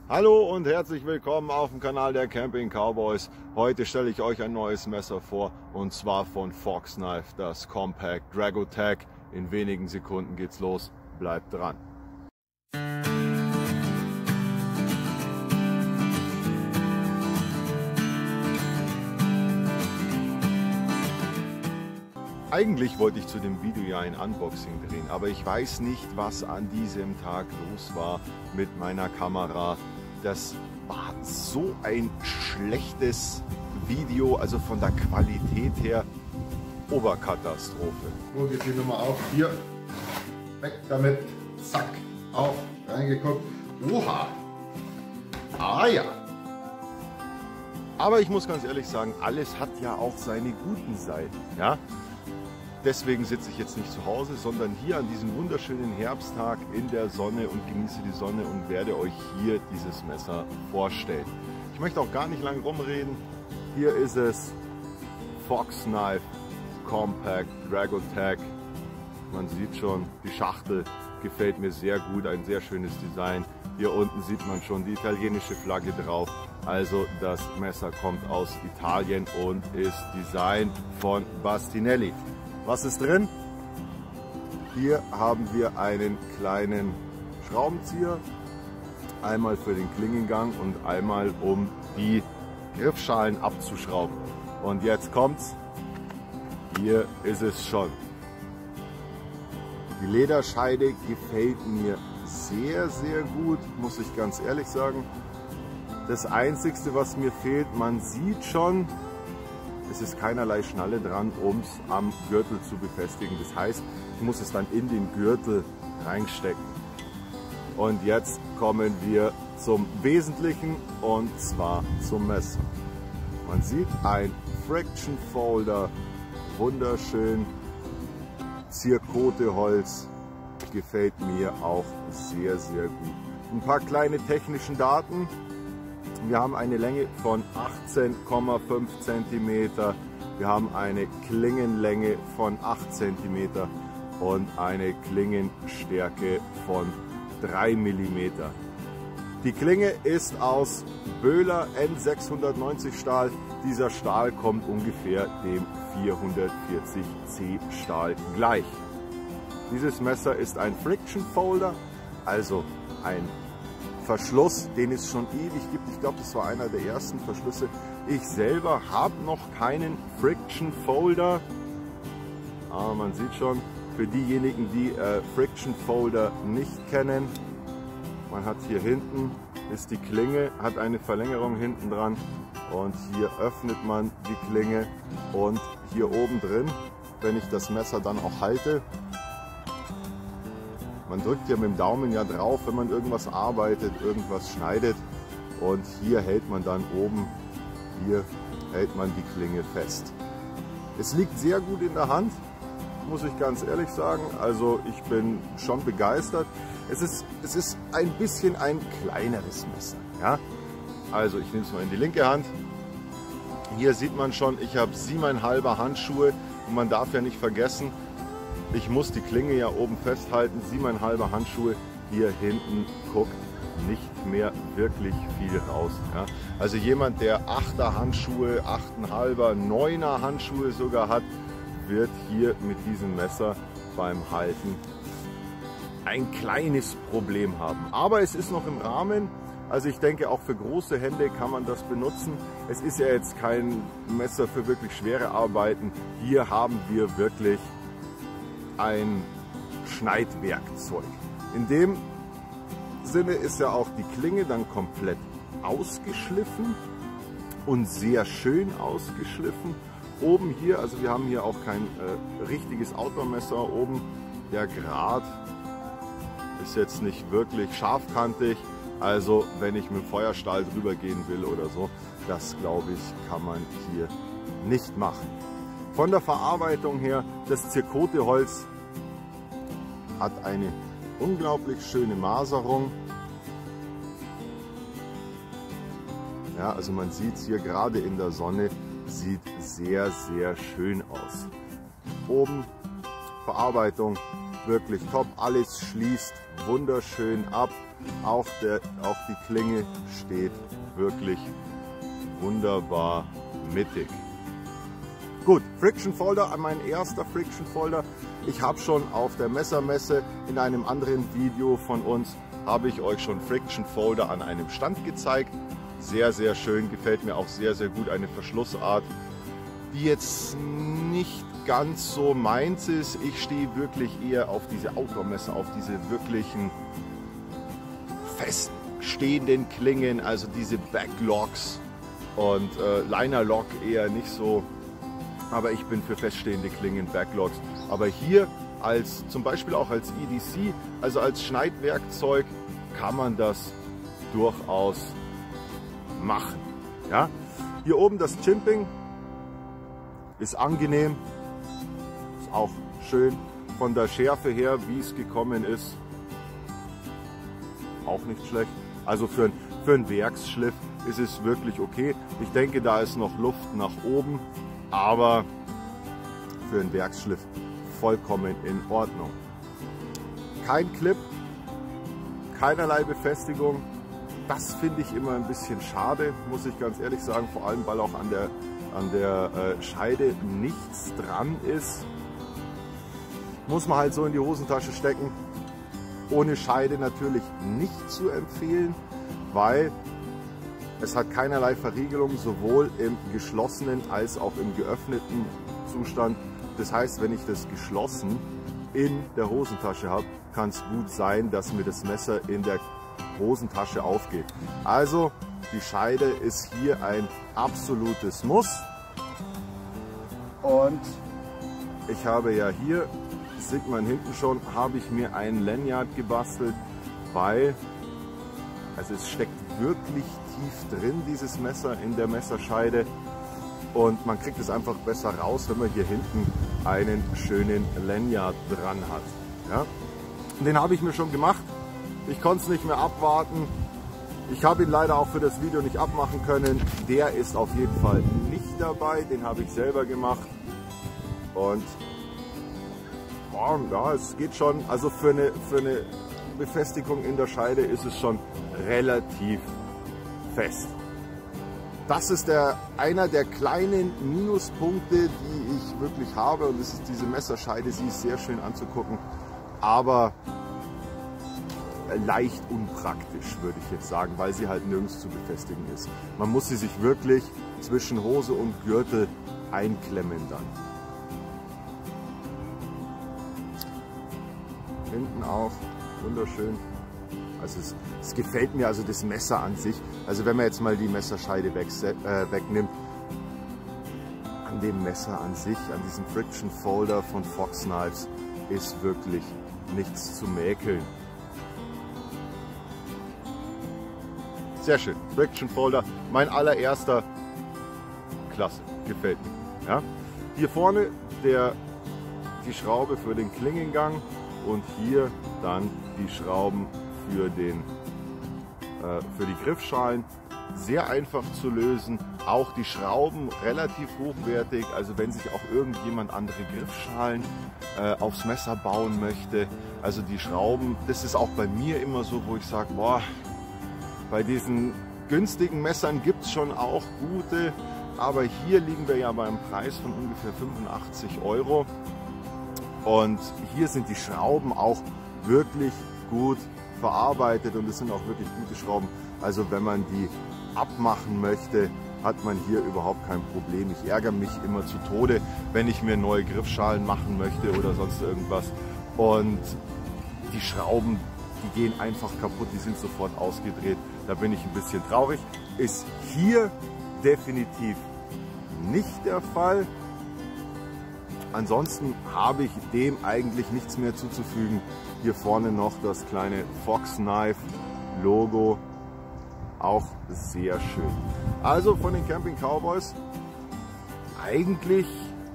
Hallo und herzlich willkommen auf dem Kanal der Camping Cowboys. Heute stelle ich euch ein neues Messer vor und zwar von Fox Knife, das Compact Dragotech. In wenigen Sekunden geht's los, bleibt dran. Eigentlich wollte ich zu dem Video ja ein Unboxing drehen, aber ich weiß nicht, was an diesem Tag los war mit meiner Kamera. Das war so ein schlechtes Video, also von der Qualität her Oberkatastrophe. So, geht die Nummer auf. Hier, weg damit. Zack, auf, reingeguckt. Oha. Ah ja. Aber ich muss ganz ehrlich sagen, alles hat ja auch seine guten Seiten. Ja? Deswegen sitze ich jetzt nicht zu Hause, sondern hier an diesem wunderschönen Herbsttag in der Sonne und genieße die Sonne und werde euch hier dieses Messer vorstellen. Ich möchte auch gar nicht lange rumreden. Hier ist es, Fox Knife Compact Dragotech. Man sieht schon, die Schachtel gefällt mir sehr gut, ein sehr schönes Design. Hier unten sieht man schon die italienische Flagge drauf. Also das Messer kommt aus Italien und ist Design von Bastinelli. Was ist drin? Hier haben wir einen kleinen Schraubenzieher, einmal für den Klingengang und einmal um die Griffschalen abzuschrauben. Und jetzt kommt's, hier ist es schon. Die Lederscheide gefällt mir sehr, sehr gut, muss ich ganz ehrlich sagen. Das Einzige, was mir fehlt, man sieht schon, es ist keinerlei Schnalle dran, um es am Gürtel zu befestigen. Das heißt, ich muss es dann in den Gürtel reinstecken. Und jetzt kommen wir zum Wesentlichen und zwar zum Messer. Man sieht ein Friction Folder, wunderschön, Zirkoteholz, gefällt mir auch sehr, sehr gut. Ein paar kleine technische Daten. Wir haben eine Länge von 18,5 cm, wir haben eine Klingenlänge von 8 cm und eine Klingenstärke von 3 mm. Die Klinge ist aus Böhler N690 Stahl. Dieser Stahl kommt ungefähr dem 440C Stahl gleich. Dieses Messer ist ein Friction Folder, also ein Verschluss, den es schon ewig gibt. Ich glaube, das war einer der ersten Verschlüsse. Ich selber habe noch keinen Friction Folder. Aber man sieht schon, für diejenigen, die Friction Folder nicht kennen, man hat hier hinten, ist die Klinge, hat eine Verlängerung hinten dran und hier öffnet man die Klinge und hier oben drin, wenn ich das Messer dann auch halte, man drückt ja mit dem Daumen ja drauf, wenn man irgendwas arbeitet, irgendwas schneidet und hier hält man dann oben, hier hält man die Klinge fest. Es liegt sehr gut in der Hand, muss ich ganz ehrlich sagen, also ich bin schon begeistert. Es ist ein bisschen ein kleineres Messer. Ja? Also ich nehme es mal in die linke Hand. Hier sieht man schon, ich habe 7,5 Handschuhe und man darf ja nicht vergessen, ich muss die Klinge ja oben festhalten, 7,5 Handschuhe, hier hinten guckt nicht mehr wirklich viel raus. Ja? Also jemand, der 8er Handschuhe, 8,5er, 9er Handschuhe sogar hat, wird hier mit diesem Messer beim Halten ein kleines Problem haben. Aber es ist noch im Rahmen, also ich denke auch für große Hände kann man das benutzen. Es ist ja jetzt kein Messer für wirklich schwere Arbeiten. Hier haben wir wirklich ein Schneidwerkzeug. In dem Sinne ist ja auch die Klinge dann komplett ausgeschliffen und sehr schön ausgeschliffen. Oben hier, also wir haben hier auch kein richtiges Outdoor-Messer, oben der Grat ist jetzt nicht wirklich scharfkantig, also wenn ich mit dem Feuerstahl drüber gehen will oder so, das glaube ich kann man hier nicht machen. Von der Verarbeitung her, das Zirkoteholz hat eine unglaublich schöne Maserung. Ja, also man sieht es hier gerade in der Sonne, sieht sehr, sehr schön aus. Oben Verarbeitung wirklich top. Alles schließt wunderschön ab. Auch die Klinge steht wirklich wunderbar mittig. Gut, Friction Folder, mein erster Friction Folder. Ich habe schon auf der Messermesse in einem anderen Video von uns, habe ich euch schon Friction Folder an einem Stand gezeigt. Sehr, sehr schön, gefällt mir auch sehr, sehr gut. Eine Verschlussart, die jetzt nicht ganz so meins ist. Ich stehe wirklich eher auf diese Outdoor-Messer, auf diese wirklichen feststehenden Klingen, also diese Backlocks und Liner-Lock eher nicht so. Aber ich bin für feststehende Klingen, Backlocks. Aber hier zum Beispiel auch als EDC, also als Schneidwerkzeug, kann man das durchaus machen. Ja? Hier oben das Chimping ist angenehm, ist auch schön von der Schärfe her, wie es gekommen ist, auch nicht schlecht. Also für einen Werksschliff ist es wirklich okay. Ich denke, da ist noch Luft nach oben, aber für einen Werksschliff vollkommen in Ordnung. Kein Clip, keinerlei Befestigung. Das finde ich immer ein bisschen schade, muss ich ganz ehrlich sagen, vor allem weil auch an der Scheide nichts dran ist. Muss man halt so in die Hosentasche stecken. Ohne Scheide natürlich nicht zu empfehlen, weil es hat keinerlei Verriegelung, sowohl im geschlossenen als auch im geöffneten Zustand. Das heißt, wenn ich das geschlossen in der Hosentasche habe, kann es gut sein, dass mir das Messer in der Hosentasche aufgeht. Also die Scheide ist hier ein absolutes Muss. Und ich habe ja hier, das sieht man hinten schon, habe ich mir ein Lanyard gebastelt, weil also es steckt wirklich tief drin, dieses Messer in der Messerscheide, und man kriegt es einfach besser raus, wenn man hier hinten einen schönen Lanyard dran hat. Ja? Und den habe ich mir schon gemacht. Ich konnte es nicht mehr abwarten. Ich habe ihn leider auch für das Video nicht abmachen können. Der ist auf jeden Fall nicht dabei. Den habe ich selber gemacht. Und ja, es geht schon. Also für eine Befestigung in der Scheide ist es schon relativ fest. Das ist einer der kleinen Minuspunkte, die ich wirklich habe. Und das ist diese Messerscheide. Sie ist sehr schön anzugucken, aber leicht unpraktisch, würde ich jetzt sagen, weil sie halt nirgends zu befestigen ist. Man muss sie sich wirklich zwischen Hose und Gürtel einklemmen dann. Hinten auch wunderschön. Also es gefällt mir, also das Messer an sich. Also wenn man jetzt mal die Messerscheide wegnimmt, an dem Messer an sich, an diesem Friction Folder von Fox Knives, ist wirklich nichts zu mäkeln. Sehr schön, Friction Folder, mein allererster, klasse, gefällt mir. Ja? Hier vorne die Schraube für den Klingengang und hier dann die Schrauben für die Griffschalen. Sehr einfach zu lösen, auch die Schrauben relativ hochwertig, also wenn sich auch irgendjemand andere Griffschalen aufs Messer bauen möchte, also die Schrauben, das ist auch bei mir immer so, wo ich sage, boah, bei diesen günstigen Messern gibt es schon auch gute, aber hier liegen wir ja beim Preis von ungefähr 85 € und hier sind die Schrauben auch wirklich gut verarbeitet und es sind auch wirklich gute Schrauben. Also wenn man die abmachen möchte, hat man hier überhaupt kein Problem. Ich ärgere mich immer zu Tode, wenn ich mir neue Griffschalen machen möchte oder sonst irgendwas und die Schrauben, die gehen einfach kaputt, die sind sofort ausgedreht. Da bin ich ein bisschen traurig. Ist hier definitiv nicht der Fall. Ansonsten habe ich dem eigentlich nichts mehr zuzufügen. Hier vorne noch das kleine Fox Knife Logo, auch sehr schön. Also von den Camping Cowboys eigentlich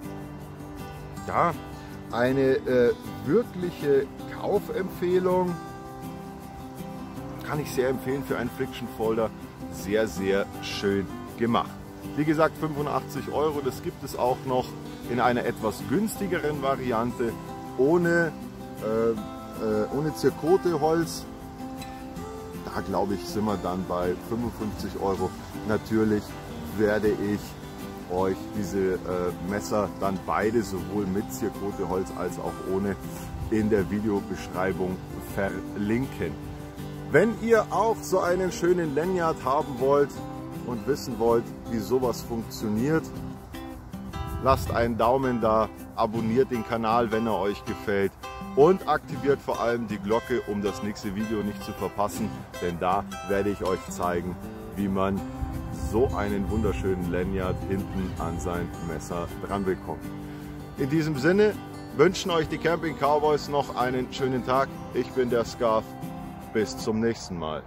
ja eine wirkliche Kaufempfehlung. Kann ich sehr empfehlen für einen Friction Folder. Sehr, sehr schön gemacht. Wie gesagt, 85 €, das gibt es auch noch in einer etwas günstigeren Variante, ohne ohne Zirkoteholz, da glaube ich, sind wir dann bei 55 Euro. Natürlich werde ich euch diese Messer dann beide, sowohl mit Zirkoteholz als auch ohne, in der Videobeschreibung verlinken. Wenn ihr auch so einen schönen Lanyard haben wollt und wissen wollt, wie sowas funktioniert, lasst einen Daumen da, abonniert den Kanal, wenn er euch gefällt und aktiviert vor allem die Glocke, um das nächste Video nicht zu verpassen, denn da werde ich euch zeigen, wie man so einen wunderschönen Lanyard hinten an sein Messer dran bekommt. In diesem Sinne wünschen euch die Camping Cowboys noch einen schönen Tag. Ich bin der Scarf. Bis zum nächsten Mal.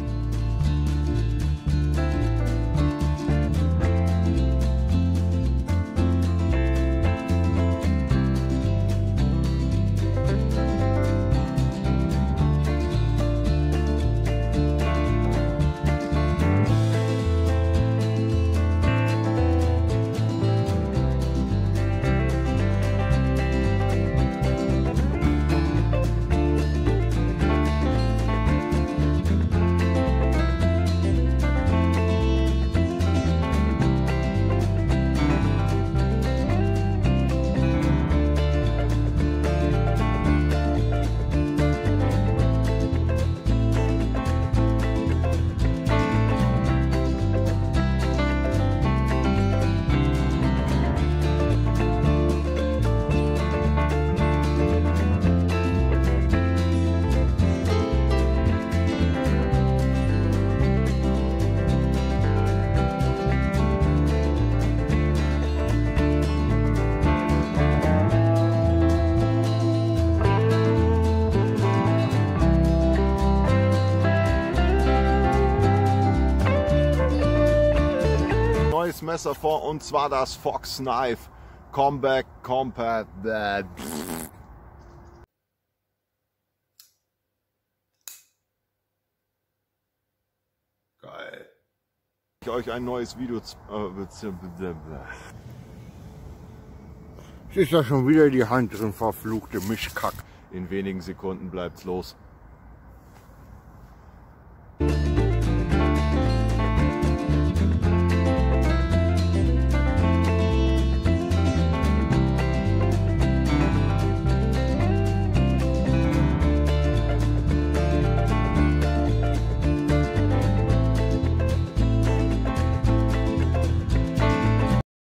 Messer vor, und zwar das Fox Knife Combat Compact. Geil. Ich euch ein neues Video. Es ist ja schon wieder die Hand drin, verfluchte Mischkack. In wenigen Sekunden bleibt's los.